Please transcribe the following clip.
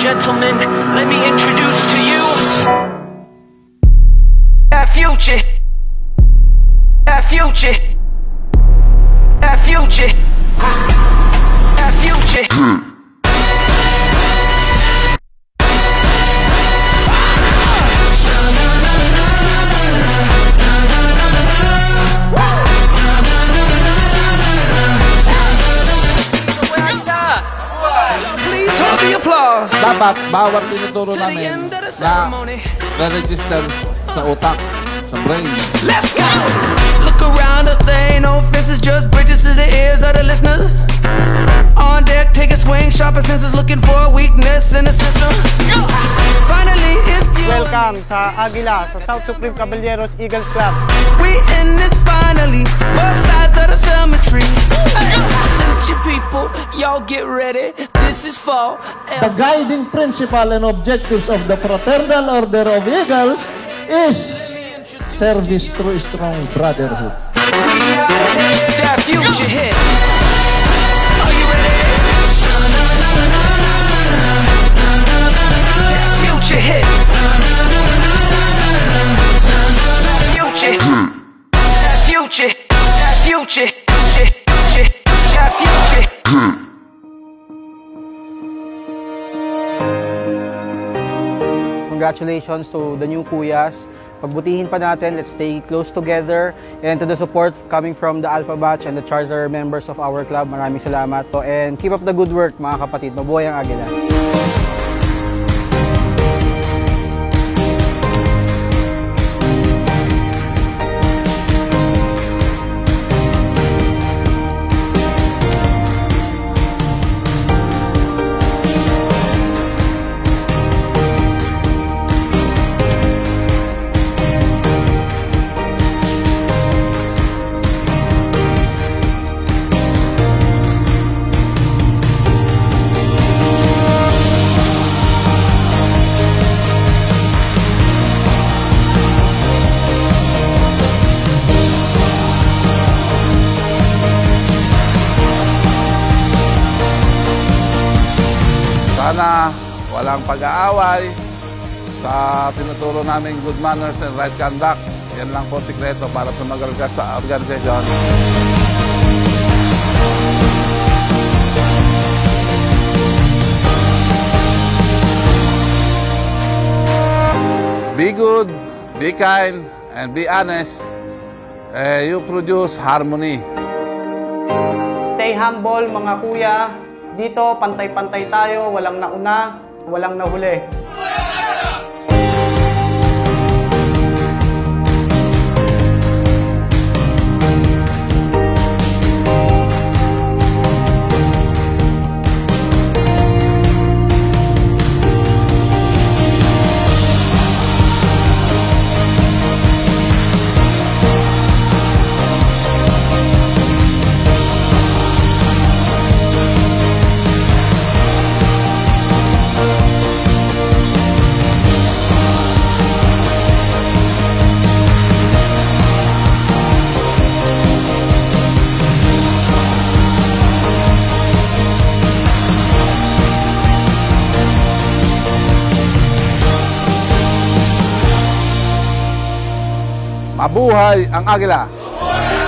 gentlemen, let me introduce to you that future, that future, that future, that future. Dapat bawat tinuturo namin na re-register sa utak, sa brain. Let's go! Look around us, there ain't no fences, just bridges to the ears of the listeners. On deck, take a swing, sharper senses, looking for a weakness in the system. Finally, it's you. Welcome sa Aguila, sa South Supreme Caballeros Eagles Club. We in this finally, both sides of the cemetery. Attention people, y'all get ready. This is for The guiding principle and objectives of the Fraternal Order of Eagles is service through strong brotherhood. that future hit. Are you ready? That future hit. Future, that future, that future, that future. Congratulations to the new Kuyas. Pagbutihin pa natin, let's stay close together. And to the support coming from the Alpha Batch and the charter members of our club, maraming salamat po. And keep up the good work mga kapatid. Mabuhay ang Agila. Sana walang pag-aaway sa tinuturo namin good manners and right conduct. Yan lang po sikreto para tumagal ka sa organisasyon. Be good, be kind, and be honest. You produce harmony. Stay humble mga kuya. Dito, pantay-pantay tayo, walang nauna, walang nahuli. Mabuhay ang Agila!